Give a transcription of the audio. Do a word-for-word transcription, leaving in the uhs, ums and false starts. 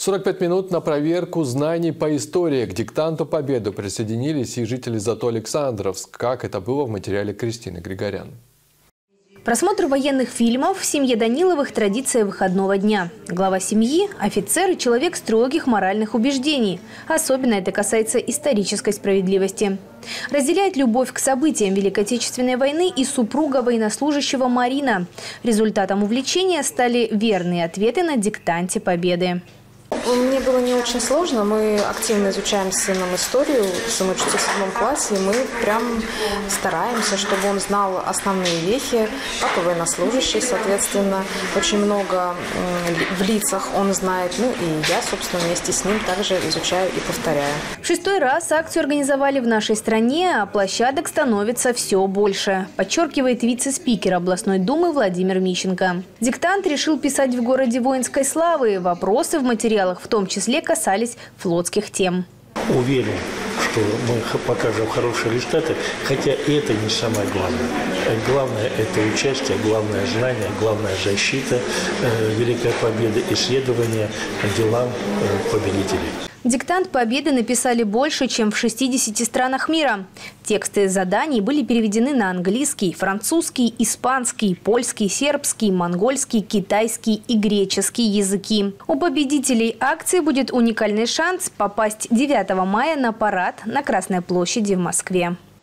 сорок пять минут на проверку знаний по истории. К диктанту Победы присоединились и жители Зато-Александровск. Как это было в материале Кристины Григорян. Просмотр военных фильмов в семье Даниловых – традиция выходного дня. Глава семьи – офицер и человек строгих моральных убеждений. Особенно это касается исторической справедливости. Разделяет любовь к событиям Великой Отечественной войны и супруга военнослужащего Марина. Результатом увлечения стали верные ответы на диктанте Победы. Мне было не очень сложно. Мы активно изучаем с сыном историю. Сын учится в седьмом классе. И мы прям стараемся, чтобы он знал основные вехи. Папа военнослужащий, соответственно. Очень много в лицах он знает. Ну и я, собственно, вместе с ним также изучаю и повторяю. В шестой раз акцию организовали в нашей стране, а площадок становится все больше, подчеркивает вице-спикер областной думы Владимир Мищенко. Диктант решил писать в городе воинской славы. Вопросы в материалах в том числе касались флотских тем. Уверен, что мы покажем хорошие результаты, хотя это не самое главное. Главное – это участие, главное – знание, главное – защита, э, Великая Победа, исследование делам э, победителей. Диктант Победы написали больше, чем в шестидесяти странах мира. Тексты заданий были переведены на английский, французский, испанский, польский, сербский, монгольский, китайский и греческий языки. У победителей акции будет уникальный шанс попасть девятого мая на парад на Красной площади в Москве.